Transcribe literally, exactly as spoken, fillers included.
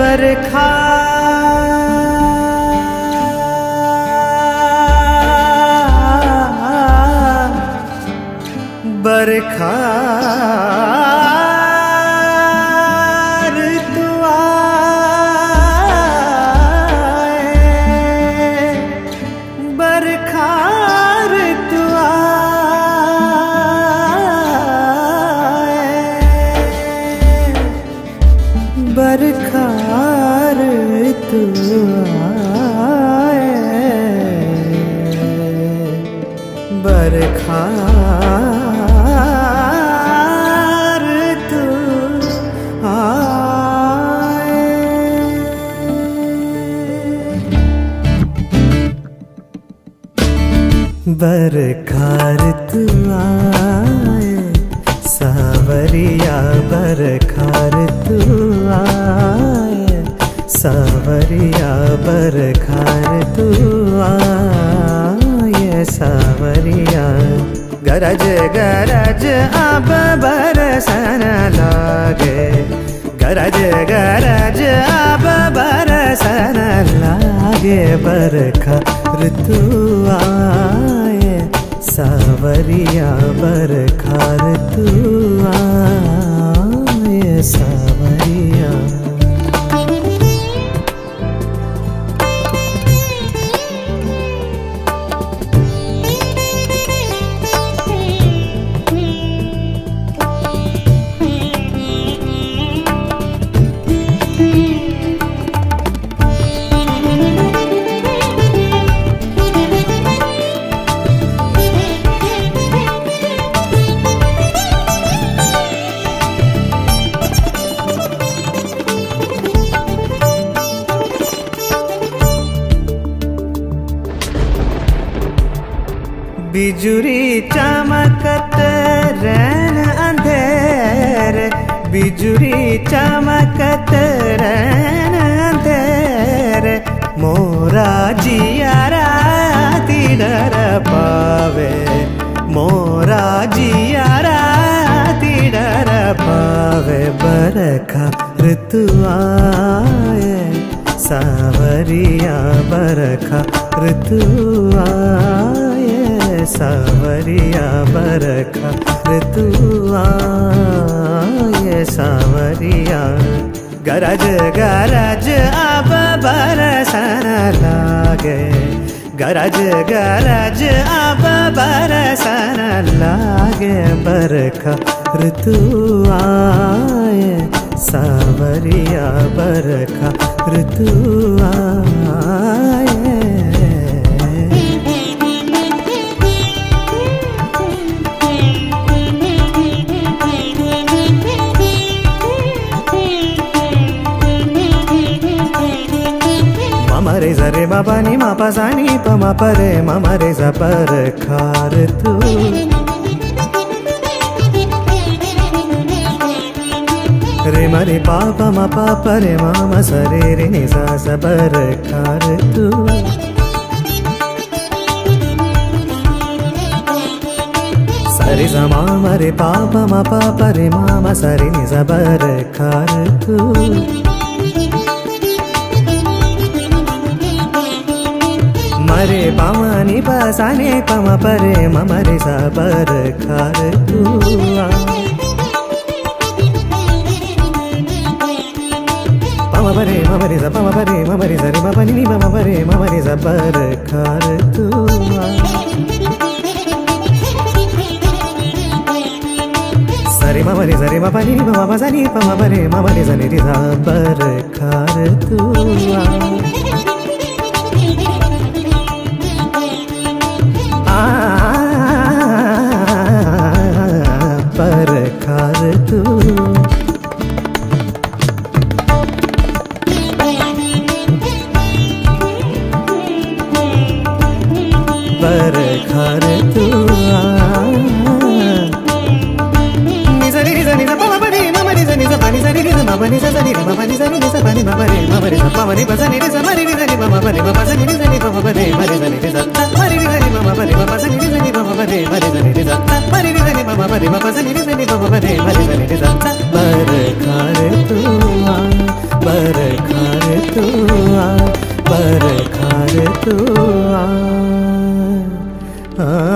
बरखा बरखा ऋतु आए, बरखा ऋतु आए, बरखा ऋतु आए, बरखा बरखा ऋतु आए, सावरिया बरखा ऋतु आए, सावरिया बरखा ऋतु आए, सावरिया गरज गरज अब बरसन लागे, गरज गरज अब बरसन लागे, बरखा ऋतु आए, सावरिया बरखा ऋतु आए, सावरिया बिजुरी चमकत रैन अंधेर, बिजुरी चमकत रैन अंधेर, मोरा जियारा तिडर पावे, मोरा जियारा तिडर पावे, बरखा ऋतु आए, सावरिया बरखा ऋतु आए, सावरिया बरखा ऋतु आए, सावरिया गरज गरज अब बरसन लागे, गरज गरज अब बरसन लागे, बरखा ऋतु आए, सावरिया बरखा ऋतु आए। मरे जरे बाबा नी मापा सानी पमा परे ममा रे सा बरखा ऋतु, रे मरे पापा मा पापा रे मामा सरे रे नि सा सा बरखा ऋतु, सरे सा मामा रे पापा मा पापा रे मामा सरे नि सा बरखा ऋतु, मरे पामानी पासाने पमा परे ममा रे सा बरखा ऋतु, पमा परे ममा रे सा पमा परे ममा रे सा रे मा पनी नी पमा परे ममा रे सा बरखा ऋतु, सरे ममा रे सा रे मा पनी नी पमा पसा नी पमा परे ममा रे सा रे रे सा बरखा ऋतु, बरखा ऋतु, बरखा ऋतु निजा निजा निजा पामा पनी मामा निजा निजा पानी सा निजा मामा निजा सा निजा मामा निजा निजा पानी मामा रे मामा रे पामा रे पसा निजा मारी निजा नि मामा परे मामा सा निजा नि पामा परे मारे सा निजा मारी निजा नि मामा परे मामा सा निजा नि पामा परे मारे सा निजा मारी निजा नि मामा परे मामा सा निजा नि पामा परे मारे सा निजा, बरखा ऋतु बरखा ऋतु आ बरखा ऋतु आ आ